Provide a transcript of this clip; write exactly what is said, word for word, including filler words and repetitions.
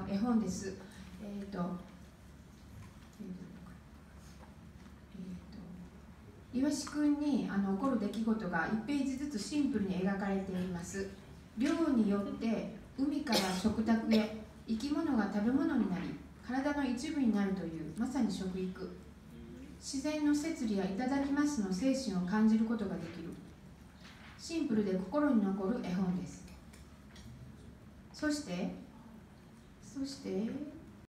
絵本です。えーとイワシ君にあの起こる出来事がいちページずつシンプルに描かれています。漁によって海から食卓へ生き物が食べ物になり、体の一部になるというまさに食育。自然の摂理やいただきますの精神を感じることができる。シンプルで心に残る絵本です。そしてそして